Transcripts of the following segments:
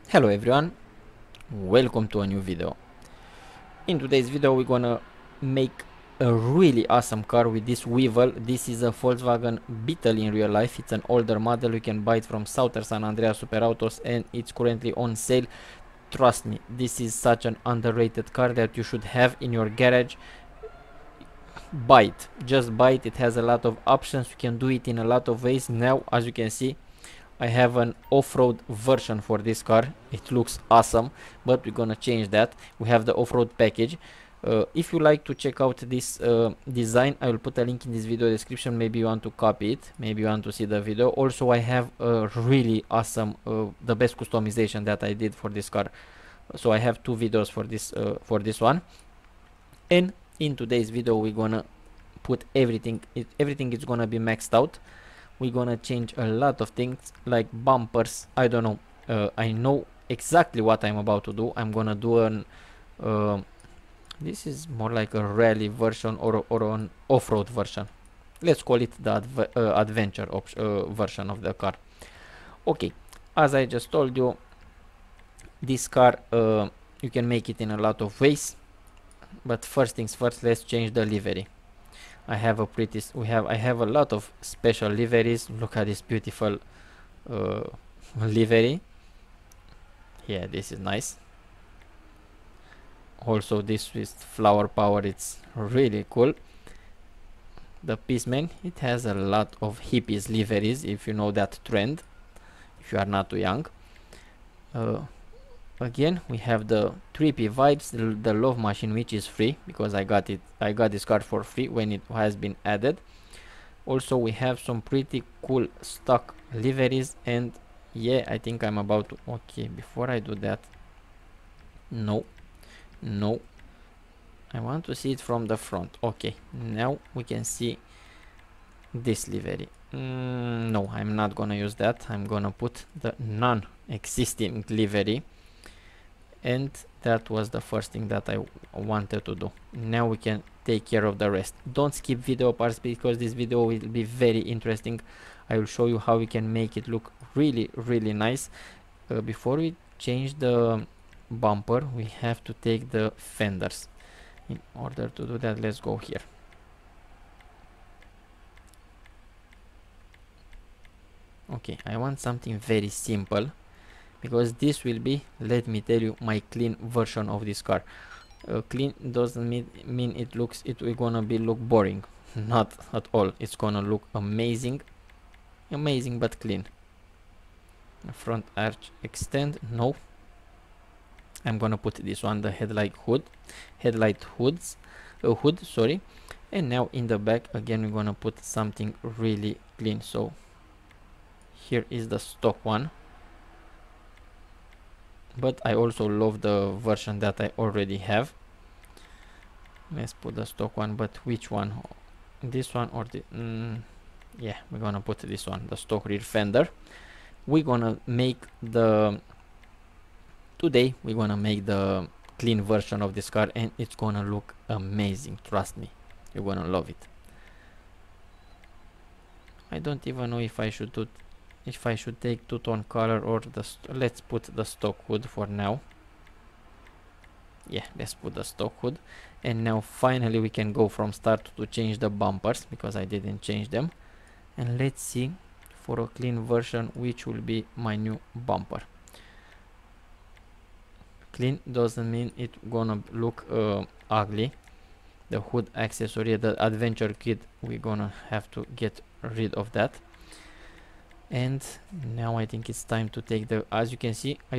Hello everyone, welcome to a new video. In today's video we're gonna make a really awesome car with this Weevil. This is a Volkswagen Beetle in real life. It's an older model. You can buy it from Southern San Andreas Super Autos and it's currently on sale. Trust me, this is such an underrated car that you should have in your garage. Buy it, just buy it. It has a lot of options. You can do it in a lot of ways. Now as you can see, I have an off-road version for this car. It looks awesome, but we're gonna change that. We have the off-road package. If you like to check out this design, I will put a link in this video description. Maybe you want to copy it, maybe you want to see the video. Also, I have a really awesome the best customization that I did for this car. So I have two videos for this one. And in today's video we're gonna put everything is gonna be maxed out. We're gonna change a lot of things like bumpers. I don't know, I know exactly what I'm about to do. I'm gonna do an this is more like a rally version or an off-road version. Let's call it the adventure version of the car. Okay, as I just told you, this car you can make it in a lot of ways, but first things first, let's change the livery. I have a lot of special liveries. Look at this beautiful livery. Yeah, this is nice. Also this with flower power, it's really cool. The Peaceman, it has a lot of hippies liveries, if you know that trend, if you are not too young. Again, we have the trippy vibes, the love machine, which is free because I got this card for free when it has been added. Also we have some pretty cool stock liveries, and yeah, I think I'm about to, okay, before I do that, no, I want to see it from the front. Okay, now we can see this livery. No, I'm not gonna use that. I'm gonna put the non-existing livery, and that was the first thing that I wanted to do. Now we can take care of the rest. Don't skip video parts because this video will be very interesting. I will show you how we can make it look really nice. Before we change the bumper, we have to take the fenders. In order to do that, let's go here. Okay, I want something very simple, because this will be, let me tell you, my clean version of this car. Clean doesn't mean it will gonna be look boring. Not at all. It's gonna look amazing but clean. The front arch extend, no. I'm gonna put this one, the headlight hood, sorry. And now in the back again we're gonna put something really clean. So here is the stock one, but I also love the version that I already have. Let's put the stock one, but which one? This one or the yeah, we're gonna put this one, the stock rear fender. We're gonna make today we're gonna make the clean version of this car, and it's gonna look amazing. Trust me, you're gonna love it. I don't even know if I should take two-tone color or let's put the stock hood for now. Yeah, let's put the stock hood. And now finally we can go from start to change the bumpers, because I didn't change them. And let's see for a clean version which will be my new bumper. Clean doesn't mean it gonna look ugly. The hood accessory, the adventure kit, we're gonna have to get rid of that. And now I think it's time to take the, as you can see, I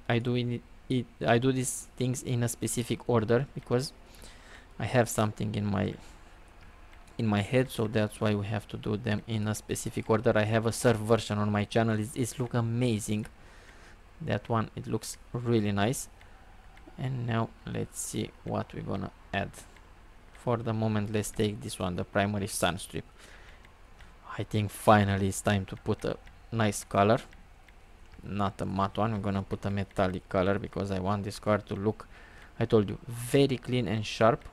do these things in a specific order because I have something in my head, so that's why we have to do them in a specific order. I have a surf version on my channel. It's look amazing. That one, it looks really nice. And now let's see what we're gonna add. For the moment, let's take this one, the primary sun strip. I think finally it's time to put a nice color, not a matte one. I'm gonna put a metallic color because I want this car to look, I told you, very clean and sharp.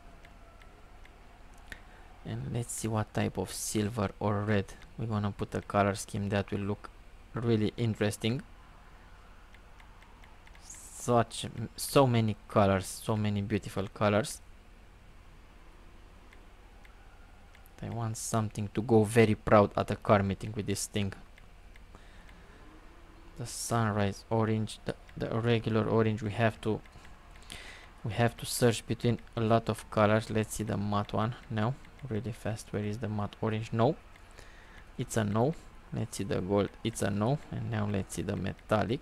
And let's see what type of silver or red. We're gonna put a color scheme that will look really interesting. so many colors, so many beautiful colors. I want something to go very proud at a car meeting with this thing. The sunrise orange, the regular orange. We have to search between a lot of colors. Let's see the matte one now, really fast. Where is the matte orange? No, it's a no. Let's see the gold. It's a no. And now let's see the metallic.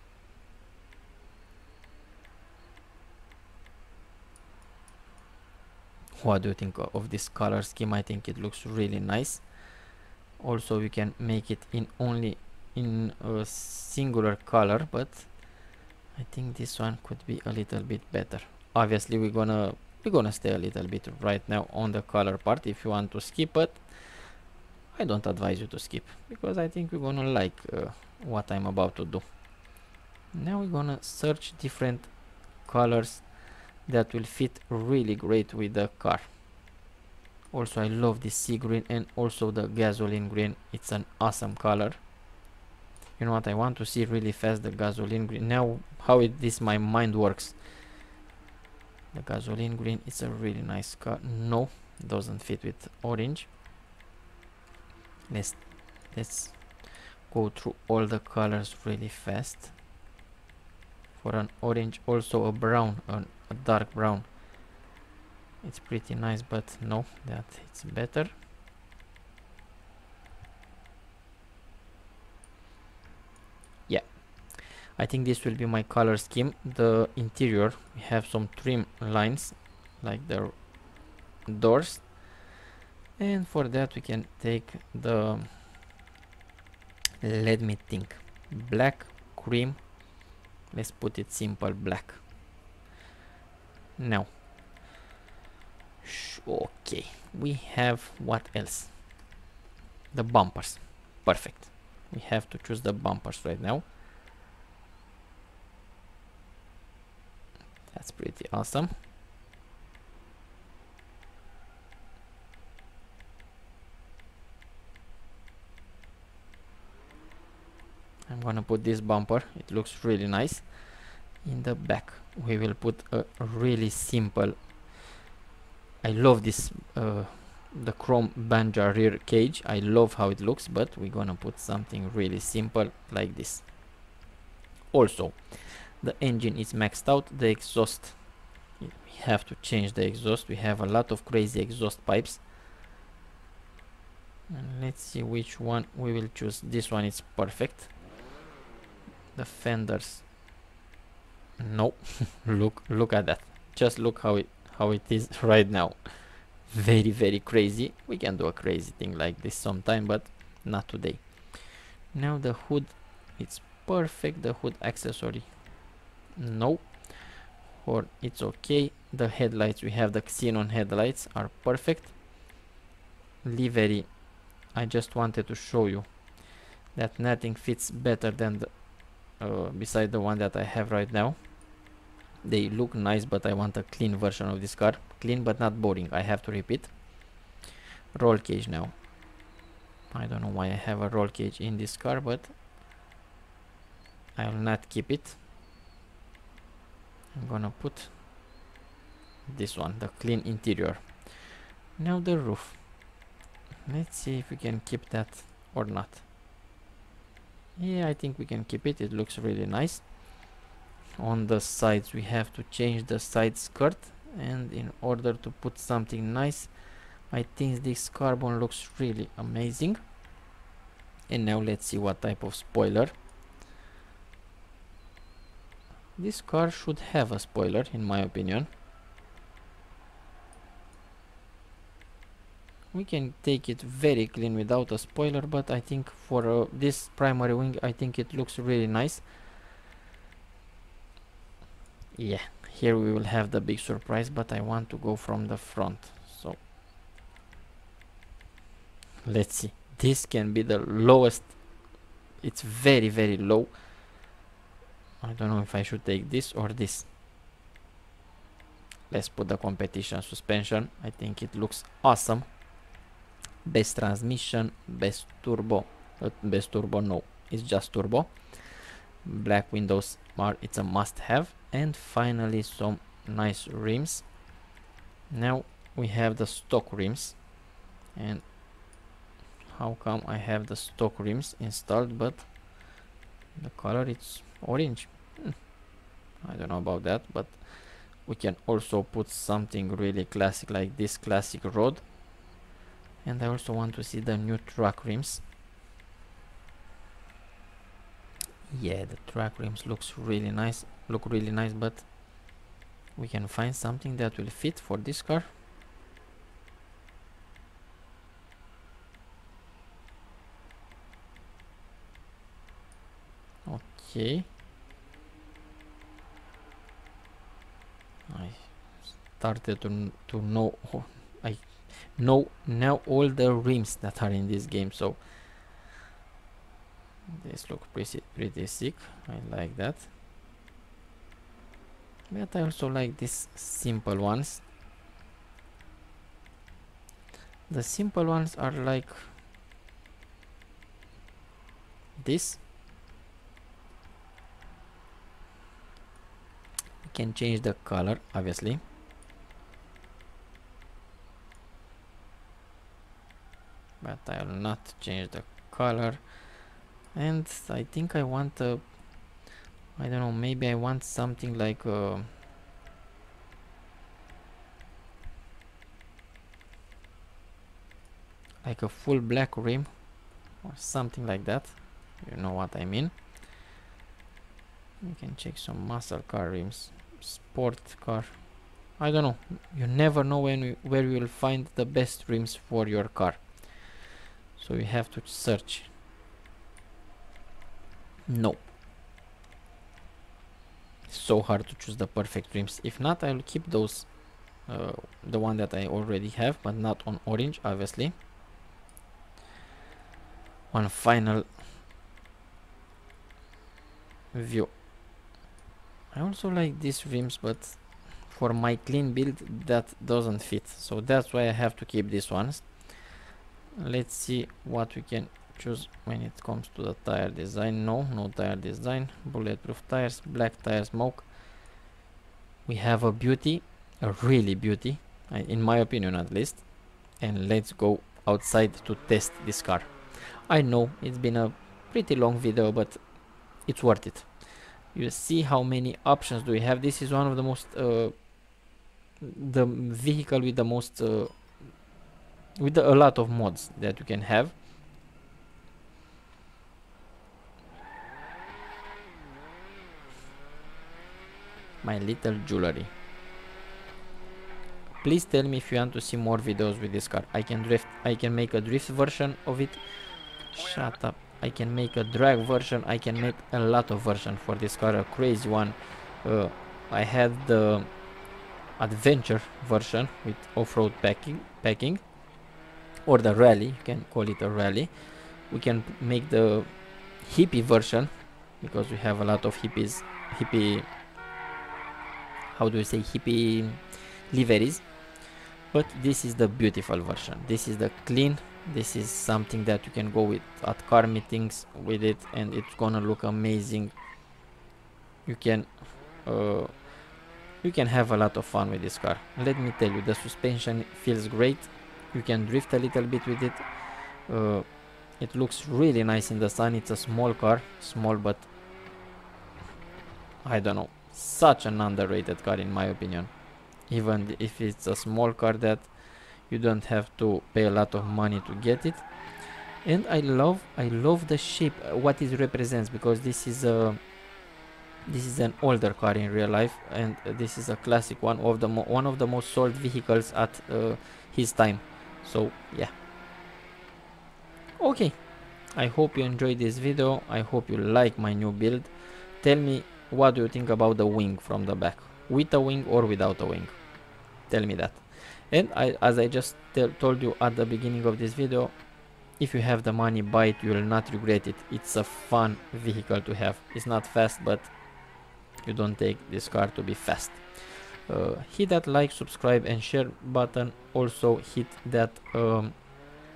What do you think of this color scheme? I think it looks really nice. Also, we can make it in only in a singular color, but I think this one could be a little bit better. Obviously, we're gonna stay a little bit right now on the color part. If you want to skip it, I don't advise you to skip, because I think we're gonna like what I'm about to do. Now we're gonna search different colors that will fit really great with the car. Also, I love this sea green and also the gasoline green. It's an awesome color. You know what, I want to see really fast the gasoline green. Now how this my mind works. The gasoline green is a really nice color. No, doesn't fit with orange. Let's go through all the colors really fast. For an orange, also a brown, a dark brown. It's pretty nice, but no, that it's better. Yeah, I think this will be my color scheme. The interior, we have some trim lines like the doors, and for that we can take the, let me think, black, cream. Let's put it simple, black. Now okay, we have what else? The bumpers. Perfect. We have to choose the bumpers right now. That's pretty awesome. I'm gonna put this bumper, it looks really nice. In the back we will put a really simple, I love this the chrome Banja rear cage. I love how it looks, but we're gonna put something really simple like this. Also, the engine is maxed out. The exhaust, we have to change the exhaust. We have a lot of crazy exhaust pipes, and let's see which one we will choose. This one is perfect. The fenders, no. look at that. Just look how it is right now. Very crazy. We can do a crazy thing like this sometime, but not today. Now the hood, it's perfect. The hood accessory, no, or it's okay. The headlights, we have the xenon headlights, are perfect. Livery, I just wanted to show you that nothing fits better than the beside the one that I have right now. They look nice, but I want a clean version of this car. Clean but not boring, I have to repeat. Roll cage now. I don't know why I have a roll cage in this car, but I will not keep it. I'm gonna put this one, the clean interior. Now the roof. Let's see if we can keep that or not. Yeah, I think we can keep it. It looks really nice. On the sides we have to change the side skirt, and in order to put something nice, I think this carbon looks really amazing. And now let's see what type of spoiler. This car should have a spoiler, in my opinion. We can take it very clean without a spoiler, but I think for this primary wing, I think it looks really nice. Yeah, here we will have the big surprise, but I want to go from the front. So let's see. This can be the lowest. It's very low. I don't know if I should take this or this. Let's put the competition suspension. I think it looks awesome. Best transmission, best turbo. Best turbo, no, it's just turbo. Black windows are, it's a must have. And finally some nice rims. Now we have the stock rims. And how come I have the stock rims installed but the color it's orange? I don't know about that, but we can also put something really classic like this classic road. And I also want to see the new track rims. Yeah, the track rims look really nice, but we can find something that will fit for this car. Okay, I started to know. Oh, I know now all the rims that are in this game, so this looks pretty sick. I like that, but I also like these simple ones. The simple ones are like this. You can change the color, obviously. But I will not change the color. And I think I want a, I don't know, maybe I want something like a full black rim or something like that. You know what I mean. You can check some muscle car rims, sport car. I don't know. You never know where you will find the best rims for your car. So you have to search. No. So hard to choose the perfect rims. If not, I will keep those, the one that I already have, but not on orange, obviously. One final view. I also like these rims, but for my clean build that doesn't fit, so that's why I have to keep these ones. Let's see what we can choose when it comes to the tire design. No tire design. Bulletproof tires, black tire smoke. We have a beauty, a really beauty, in my opinion at least. And let's go outside to test this car. I know it's been a pretty long video, but it's worth it. You see how many options do we have. This is one of the most the vehicle with the most with a lot of mods that you can have. My little jewelry. Please tell me if you want to see more videos with this car. I can drift. I can make a drift version of it. Shut up. I can make a drag version. I can make a lot of version for this car, a crazy one. I had the adventure version with off-road packing, or the rally, you can call it a rally. We can make the hippie version, because we have a lot of hippie, how do you say, hippie liveries. But this is the beautiful version. This is the clean. This is something that you can go with at car meetings with it, and it's gonna look amazing. You can have a lot of fun with this car. Let me tell you, the suspension feels great. You can drift a little bit with it. It looks really nice in the sun. It's a small car, small, but I don't know, such an underrated car in my opinion. Even if it's a small car that you don't have to pay a lot of money to get it. And I love the shape, what it represents, because this is an older car in real life, and this is a classic one of the most sold vehicles at his time. So yeah. Okay, I hope you enjoyed this video. I hope you like my new build. Tell me, what do you think about the wing from the back, with a wing or without a wing? Tell me that. And as I just told you at the beginning of this video, if you have the money, buy it. You will not regret it. It's a fun vehicle to have. It's not fast, but you don't take this car to be fast. Hit that like, subscribe and share button. Also hit that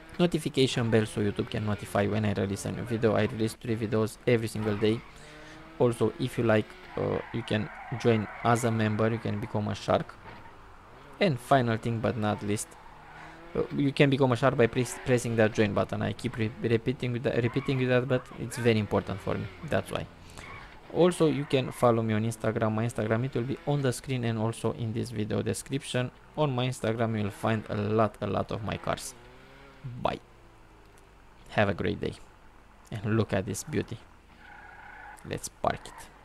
notification bell so YouTube can notify when I release a new video. I release 3 videos every single day. Also, if you like, you can join as a member, you can become a shark. And final thing but not least, you can become a shark by pressing that join button. I keep repeating you that, but it's very important for me, that's why. Also, you can follow me on Instagram. My Instagram, it will be on the screen and also in this video description. On my Instagram you will find a lot of my cars. Bye, have a great day, and look at this beauty. Let's park it.